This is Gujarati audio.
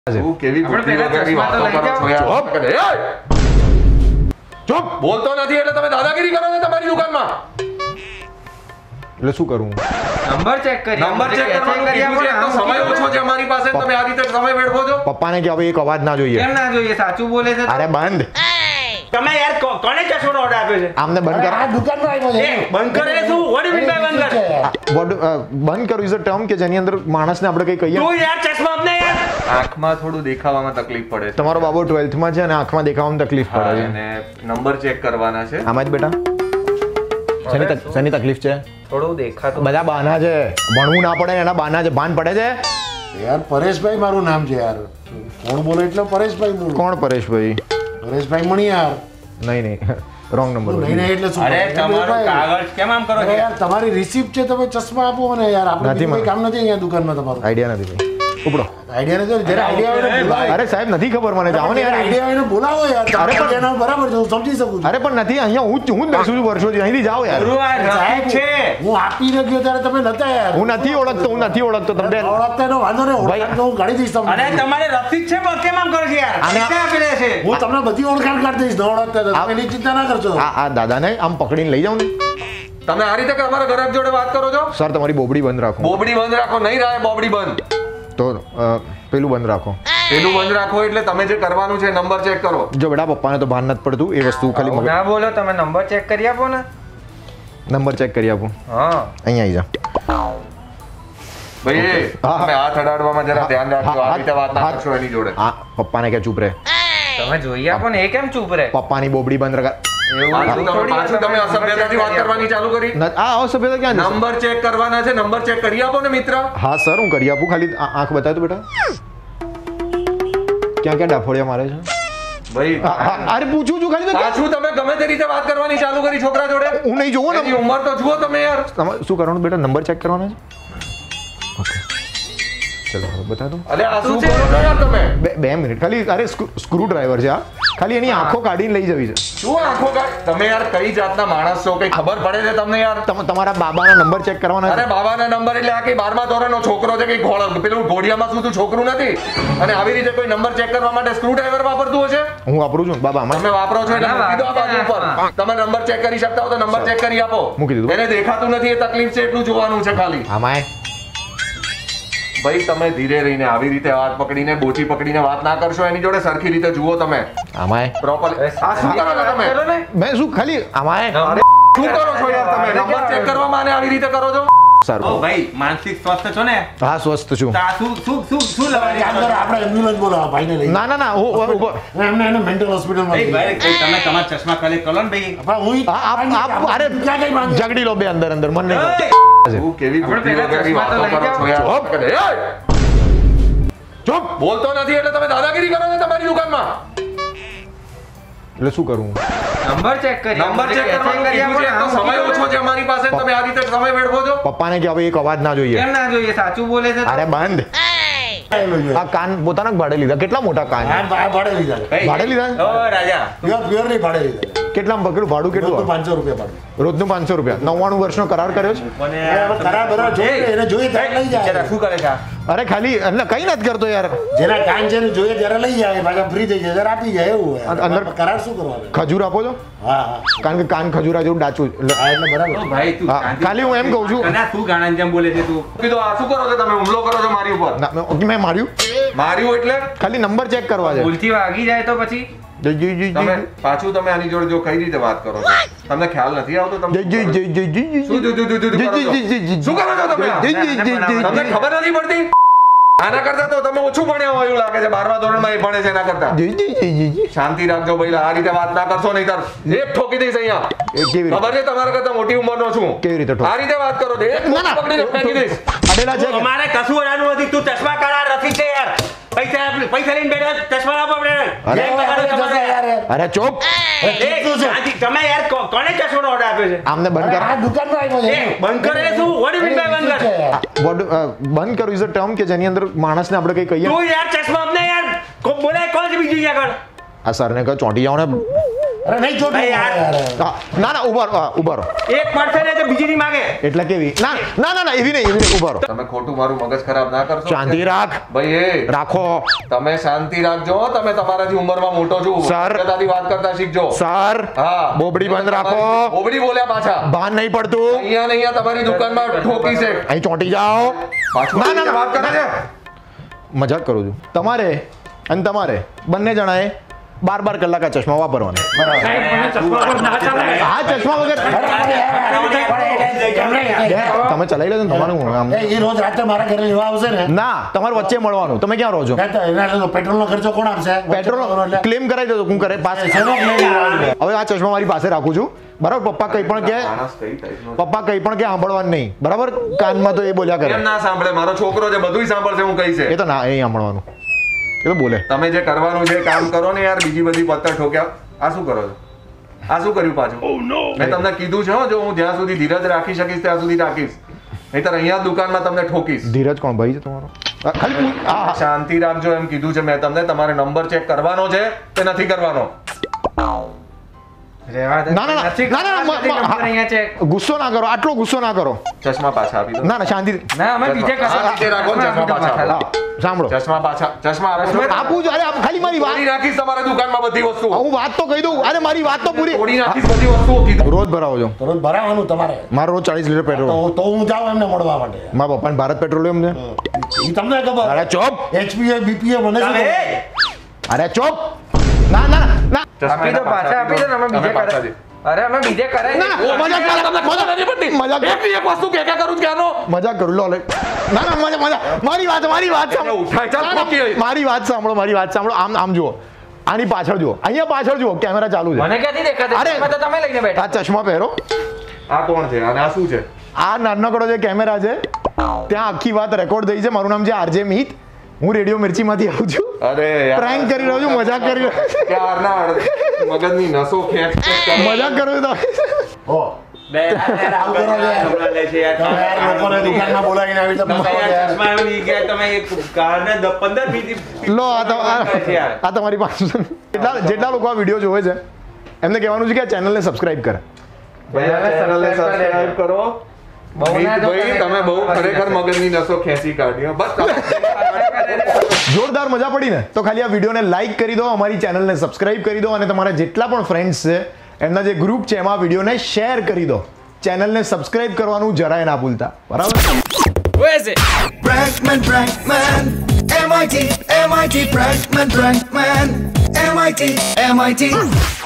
તું કેવી બુદ્ધિ વગરની વાતો કરો છો યાર? ચૂપ બોલતો નથી એટલે તમે દાદાગીરી કરો છો તમારી દુકાનમાં. એટલે શું કરું? નંબર ચેક કરવાનો સમય ઓછો છે અમારી પાસે, તમે આ રીતે સમય વેડફો છો. પપ્પાને કે હવે એક અવાજ ના જોઈએ. કેમ ના જોઈએ? સાચું બોલે છે. અરે બંધ. તમે યાર કોને ચશ્માનો ઓર્ડર આપ્યો છે? આમને બંધ કર. આ દુકાનમાં આવ્યો છે. બંધ કરે એટલે શું? વોટ મીન બાય બંધ કર? બંધ કરું ઇઝ અ ટર્મ કે જેની અંદર માણસને આપણે કઈ કહીએ. તું યાર ચશ્મા આપને યાર. આંખમાં થોડું દેખાવામાં તકલીફ પડે છે. તમારો બાબો 12th માં છે અને આંખમાં દેખાવામાં તકલીફ પડે છે. અને નંબર ચેક કરવાના છે. આમાં જ બેટા શેની તકલીફ છે? થોડું દેખાતું. બધા બહાના છે, ભણવું ના પડે એના બહાના છે. ભાન પડે છે? યાર પરેશભાઈ મારું નામ છે યાર. કોણ બોલે એટલે પરેશભાઈ બોલું. કોણ પરેશભાઈ? પરેશભાઈ મણિયાર. નહીં રોંગ નંબર. નહીં એટલે શું? અરે તમારું કાગળ કેમ આમ કરો છો યાર તમારી રિસિપ્ટ છે, તમે ચશ્મા આપો મને યાર. આપણે નથી કોઈ કામ નથી અહીંયા દુકાનમાં તમારું. આઈડિયા નથી ભાઈ. ઉપડો. આઈડિયા નથી. જરા આઈડિયા આવે ને બોલાવો. અરે સાહેબ નથી ખબર મને. જાઓ ને યાર. આઈડિયા આવે ને બોલાવો યાર. અરે પણ આઈડિયા બરાબર છે, હું સમજી શકું છું. અરે પણ નથી, અહીંયા હું જ બેસું છું વર્ષોથી. અહીંથી જાઓ યાર. સાહેબ છે. હું આપીને ગયો ત્યારે તમે નતા યાર. હું નથી ઓળખતો તમને. ઓળખતા એનો વાંધો નહીં. ઓળખાણ હું ગાડી દઈશ તમને. અરે તમારે રસીદ છે પણ કેમ આમ કરો છો યાર? આને- પૈસા આપી રહ્યા છે. હું તમને બધી ઓળખાણ કાઢી દઈશ. ન ઓળખતા તો તમે એની ચિંતા ના કરશો. આ દાદાને આમ પકડીને લઈ જાઓ ને. તમે આ રીતે અમારા ગ્રાહક જોડે વાત કરો છો? સર તમારી બોબડી બંધ રાખો. બોબડી બંધ રાખો. નહીં રહે બોબડી બંધ. તો પેલું બંધ રાખો. પેલું બંધ રાખો એટલે તમે જે કરવાનું છે નંબર ચેક કરો. જો બેટા પપ્પાને તો ભાન નથી પડતું એ વસ્તુ ખાલી મગજ. ના બોલો, તમે નંબર ચેક કરી આપો ને. નંબર ચેક કરી આપું. હા અહીંયા આવી જાઓ. ભાઈ તમે હાથ અડાડવામાં જરા ધ્યાન રાખજો. આ રીતે વાત ના કરશો એની જોડે. હા પપ્પાને કે ચૂપ રહે. તમે જોઈ આપો ને. એ કેમ ચૂપ રહે? પપ્પાની બોબડી બંધ રાખા. પાછું તમે અસભ્યતાથી વાત કરવાની ચાલુ કરી. આ અસભ્યતા ક્યાં છે? નંબર ચેક કરવાના છે. નંબર ચેક કરી આપો ને મિત્ર. હા સર હું કરી આપું. ખાલી આંખ બતાવ તો બેટા. ક્યાં ક્યાં ડાફોડિયા મારે છે? ભાઈ અરે પૂછું છું ખાલી. પાછું તમે ગમે તે રીતે વાત કરવાની ચાલુ કરી છોકરા જોડે. હું નહીં જોઉં ને. એની ઉંમર તો જુઓ તમે યાર. તમારે શું કરવાનું બેટા? નંબર ચેક કરવાનો છે. ઓકે ચલો હવે બતા દો. અલે આ શું કરો છો યાર તમે? બે મિનિટ ખાલી. અરે સ્ક્રૂ ડ્રાઈવર છે આ. ખાલી એની આંખો કાઢીને લઈ જવી છે. શું આંખો તમે યાર કઈ જાતના માણસ છો? કઈ ખબર પડે છે તમને યાર? તમારા બાબાના નંબર ચેક કરવાના અરે બાબાના નંબર એટલે આ કઈ 12મા ધોરણનો છોકરો છે? કઈ પેલું ઘોડિયામાં શું તું છોકરું નથી? અને આવી રીતે કોઈ નંબર ચેક કરવા માટે સ્ક્રૂ ડ્રાઈવર વાપરતું હશે? હું વાપરું છું બાબા. તમે વાપરો છો એટલે મૂકી દો આ બાજુ ઉપર. તમે નંબર ચેક કરી શકતા હો તો નંબર ચેક કરી આપો. મૂકી દીધું. એને દેખાતું નથી એ તકલીફ છે એટલું જોવાનું છે ખાલી. આમાં ભાઈ તમે ધીરે રહીને આવી રીતે હાથ પકડીને બોચી પકડીને વાત ના કરશો. એની જોડે સરખી રીતે જુઓ તમે આમાં પ્રોપર. આ શું કરો છો તમે? મેં શું ખાલી આમાં શું કરો છો યાર તમે? નંબર ચેક કરવામાં આને આવી રીતે કરો છો? સારું. ભાઈ માનસિક સ્વસ્થ છો ને? હા સ્વસ્થ છું. તો આ શું લવાય? આપણે એમ્બ્યુલન્સ બોલાવો ભાઈને લઈ. ના હું એમને એને મેન્ટલ હોસ્પિટલમાં લઈ. ભાઈ તમે તમારા ચશ્મા કલેક્ટ કરો ને ભાઈ. પણ હું અરે ઝઘડી લો બે અંદર મને નહીં. તું કેવી બુદ્ધિ વગરની વાતો કરો છો યાર? ચૂપ બોલતો નથી એટલે તમે દાદાગીરી કરો છો તમારી દુકાનમાં. એટલે શું કરું? નંબર ચેક કરી. નંબર ચેક કરવાનું કીધું છે તો સમય ઓછો છે અમારી પાસે, તમે આ રીતે સમય વેડફો છો. પપ્પાને કે હવે એક અવાજ ના જોઈએ. કેમ ના જોઈએ? સાચું બોલે છે. અરે બંધ. આ કાન પોતાના ભાડે લીધા. કેટલા મોટા કાન? ભાડે લીધા. ભાડે લીધા? ઓ રાજા પ્યોર નહીં ભાડે લીધા. કેટલા પકડ્યું ભાડું? કેટલું? 500 રૂપિયા ભાડે. રોજનું 500 રૂપિયા. 99 વર્ષનો કરાર કર્યો છે. ખરા બરાબર જોઈએ એને જોઈએ ત્યારે લઈ જાય. શું કરે છે? અરે ખાલી એટલે કઈ નથી કરતો યાર. જેના કાન છે ને જોઈએ ત્યારે લઈ જાય, પાછા ફ્રી થઈ જાય ત્યારે આપી જાય એવું હોય. અંદર કરાર શું કરવાનો? ખજૂર આપો છો? હા કારણ કે કાન ખજૂરા જેવું ડાચું. હા એટલે બરાબર. ભાઈ તું હા, ખાલી હું એમ કહું છું. અને શું ગાણા જેમ બોલે છે તું? કીધું આ શું કરો છો તમે? હુમલો કરો છો મારી ઉપર? મેં માર્યું. માર્યું એટલે ખાલી નંબર ચેક કરવા છે. ભૂલથી વાગી જાય તો પછી તમે પાછું તમે આની જોડે જો કઈ રીતે વાત કરો છો? તમને ખ્યાલ નથી આવતો? તમે શું શું કરો છો તમે? તમને ખબર નથી પડતી? આના કરતા તો તમે ઓછું ભણ્યા હોય એવું લાગે છે. 12મા ધોરણમાં એ ભણે છે એના કરતા. શાંતિ રાખજો ભાઈ. આ રીતે વાત ના કરશો નહીં તાર એક ઠોકી દઈશ અહીંયા. ખબર છે તમારા કરતા મોટી ઉંમરનો છું. કેવી રીતે આ રીતે વાત કરો તો એક પકડીને ફેંકી દઈશ. અડેલા છે. અમારે કશું અડાનું નથી. તું ચશ્મા કરાર રસી છે યાર. પૈસા લઈને બેઠા ચશ્મા આપો આપણે. અરે ચૂપ. તમે યાર કોને ચશ્માનો ઓર્ડર આપ્યો છે? આમને બંધ કર. આ દુકાનમાં આવ્યો છે. બંધ કરે એટલે શું? વોટ મીન બાય બંધ કર? બંધ કરું ઇઝ અ ટર્મ કે જેની અંદર માણસને આપણે કઈ કહીએ. તું યાર ચશ્મા આપને યાર. બોલે કોણ છે બીજું આગળ? આ સરને કહો ચોંટી જાઓ ને. અરે નહીં જોતું ભાઈ યાર. યાર. ના ના ઉભા રહો, ઉભા રહો. એક પડશે ને તો બીજી ની માગે. એટલે કેવી ના ના ના ના એવી નહીં ઉભા રહો. તમે ખોટું મારું મગજ ખરાબ ના કરશો. શાંતિ રાખ ભાઈ એ રાખો તમે શાંતિ રાખજો. તમે તમારાથી ઉંમરમાં મોટો છો. સર. સભ્યતાથી વાત કરતા શીખજો. સર હા. બોબડી બંધ રાખો. બોબડી બોલ્યા પાછા. ભાન નહીં પડતું અહીંયા ને અહીંયા તમારી દુકાનમાં ઠોકી છે. અહીં ચોંટી જાઓ. પાછું ના, ના, ના. વાત કરે છે. મજાક કરું છું. તમારે અને તમારે બંને જણાએ 12 કલાક આ ચશ્મા વાપરવાના. સાહેબ, મને ચશ્મા વગર ના ચાલે. આ ચશ્મા વગર તમે ચલાવી લેજો ને તમારું આમ. એ રોજ રાત્રે મારા ઘરે લેવા આવશે ને ના તમારે વચ્ચે મળવાનું. તમે ક્યાં રહો છો? એના પેટ્રોલનો ખર્ચો કોણ આપશે? પેટ્રોલ ક્લેમ કરાવી દેજો. હું કરે પાસ. શેનો claim કરાવી? હવે આ ચશ્મા મારી પાસે રાખું છું બરાબર. પપ્પા કંઈ પણ કે માણસ કઈ ટાઈપનો છે? પપ્પા કંઈ પણ કે સાંભળવાનું નહીં બરાબર. કાનમાં તો એ બોલ્યા કરે. કેમ ના સાંભળે? મારો છોકરો છે, બધુંય સાંભળશે. હું કઈ એ છે તો ના એ સાંભળવાનું. એ તો બોલે. તમે જે કરવાનું છે એ કામ કરો ને યાર. બીજી બધી પત્તર ઠોક્યા. આ શું કરો છો? આ શું કર્યું પાછું? મેં તમને કીધું છે હો, જો હું જ્યાં સુધી ધીરજ રાખી શકીશ ત્યાં સુધી રાખીશ. નહીંતર અહીંયા દુકાનમાં તમને ઠોકીશ. ધીરજ કોણ ભાઈ છે તમારો? ખાલી હા શાંતિ રાખજો એમ કીધું છે મેં તમને. તમારે નંબર ચેક કરવાનો છે કે નથી કરવાનો? ના ના ના ના ના ગુસ્સો ના કરો. આટલો ગુસ્સો ના કરો. ચશ્મા પાછા આપી દો. ના ના શાંતિ ના, અમે બીજે શાંતિ રાખો. ચશ્મા પાછા આપો. સાંભળો. ચશ્મા પાછા. ચશ્મા આપો. આપું છું. અરે ખાલી મારી વાત તોડી નાખીશ તમારા દુકાનમાં બધી વસ્તુઓ. હું વાત તો કહી દઉં. અરે મારી વાત તો પૂરી. તોડી નાખીશ બધી વસ્તુઓ કીધું. રોજ ભરાવો છો? તો રોજ ભરાવાનું તમારે. મારો રોજ 40 લીટર પેટ્રોલ. તો હું જાઉં એમને મળવા માટે. મારા પપ્પાને ભારત પેટ્રોલિયમ છે. ઈ તમને ખબર? અરે ચોપ. HPA BPA મને શું તમે ખબર? અરે ચોપ. ના ના ના ચશ્મા આપી દો, એના પાછા આપી દો ને, અમે બીજે પાછા કરે. દે. અરે અમે બીજે કરાય ના ના મજાક નથી પડતી. મજાક એક વસ્તુ કે કરું છું ક્યાંનો? મજાક કરું લો લે. ના ના મજા મજા મારી વાત એને સાંભળો. ઉઠાય. ચાલ, ના, ના, ઠોકી આવી. મારી વાત સાંભળો. મારી વાત સાંભળો. આમ આમ જુઓ. આની પાછળ જુઓ. અહીંયા પાછળ જુઓ. કેમેરા ચાલુ છે. મને ક્યાંથી દેખાતું? અરે. તમે તો તમે લઈને બેઠા. આ ચશ્મા પહેરો. આ કોણ છે અને આ શું છે? આ નાનકડો જે કેમેરા છે ત્યાં આખી વાત રેકોર્ડ થઈ છે. મારું નામ છે RJ મિત. હું રેડિયો મિર્ચીમાંથી આવું છું. અરે યાર. પ્રેન્ક કરી રહ્યો છું. મજાક કરી રહ્યો છું. ક્યારના મગજની નસો ખેંચ મજાક કરું છું. હો. બે આવું કરો છો યાર. હમણાં લે છે યાર. તમે યાર લોકોને દુકાનમાં બોલાવીને આવી રીતે તમે ફસાવો છો યાર યાર. ચશ્મા આવી ગયા. તમે એક કારને 15 મિનિટ લો આ તમારી પાસે જેટલા લોકો આ વિડીયો જોવે છે એમને કહેવાનું છે કે આ ચેનલને સબસ્ક્રાઇબ કરે. ચેનલને સબસ્ક્રાઇબ કરો. બહુ ના જો ભાઈ તમે બહુ ખરેખર મગજની નસો ખેંચી કાઢી. બસ જોરદાર મજા પડી ને? તો ખાલી આ વિડીયોને લાઈક કરી દો, અમારી ચેનલને સબસ્ક્રાઇબ કરી દો અને તમારા જેટલા પણ ફ્રેન્ડ્સ છે એમના જે ગ્રુપ છે એમાં વિડીયોને શેર કરી દો. ચેનલને સબસ્ક્રાઇબ કરવાનું જરાય ના ભૂલતા. બરાબર? Prankman, MIT, Prankman, MIT.